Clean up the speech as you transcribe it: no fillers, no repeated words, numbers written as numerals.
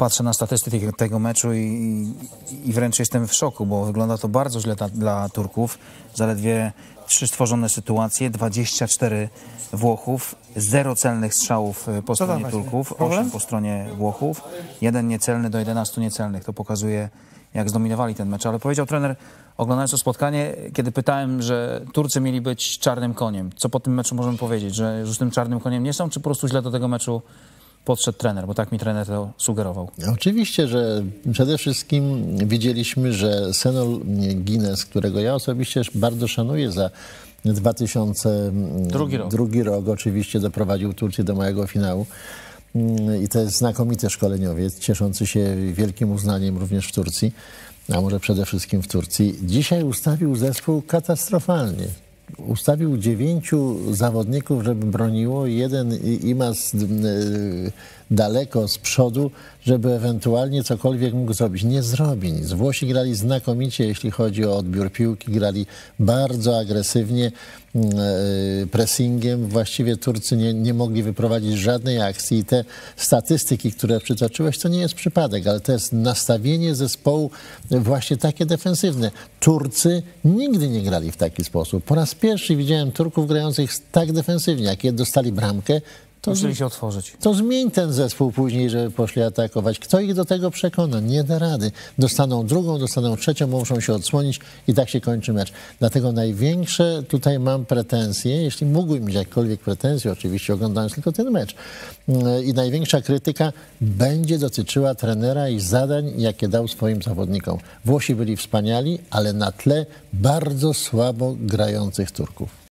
patrzę na statystyki tego meczu i wręcz jestem w szoku, bo wygląda to bardzo źle dla Turków. Zaledwie 3 stworzone sytuacje, 24 Włochów, 0 celnych strzałów po stronie Turków, 8 po stronie Włochów, 1 niecelny do 11 niecelnych. To pokazuje, jak zdominowali ten mecz. Ale powiedział trener, oglądając to spotkanie, kiedy pytałem, że Turcy mieli być czarnym koniem. Co po tym meczu możemy powiedzieć? Że już tym czarnym koniem nie są, czy po prostu źle do tego meczu podszedł trener? Bo tak mi trener to sugerował. Oczywiście, że przede wszystkim widzieliśmy, że Senol Guinness, którego ja osobiście bardzo szanuję za 2002 rok, oczywiście doprowadził Turcję do małego finału. I to jest znakomity szkoleniowiec, cieszący się wielkim uznaniem również w Turcji, a może przede wszystkim w Turcji. Dzisiaj ustawił zespół katastrofalnie. Ustawił 9 zawodników, żeby broniło, jeden Imaz daleko z przodu, żeby ewentualnie cokolwiek mógł zrobić. Nie zrobi nic. Włosi grali znakomicie, jeśli chodzi o odbiór piłki, grali bardzo agresywnie, pressingiem. Właściwie Turcy nie mogli wyprowadzić żadnej akcji i te statystyki, które przytoczyłeś, to nie jest przypadek, ale to jest nastawienie zespołu właśnie takie defensywne. Turcy nigdy nie grali w taki sposób. Po raz pierwszy widziałem Turków grających tak defensywnie. Jak je dostali bramkę, musieli się otworzyć. To zmień ten zespół później, żeby poszli atakować. Kto ich do tego przekona? Nie da rady. Dostaną drugą, dostaną trzecią, muszą się odsłonić i tak się kończy mecz. Dlatego największe tutaj mam pretensje, jeśli mógłbym mieć jakkolwiek pretensje, oczywiście oglądając tylko ten mecz. I największa krytyka będzie dotyczyła trenera i zadań, jakie dał swoim zawodnikom. Włosi byli wspaniali, ale na tle bardzo słabo grających Turków.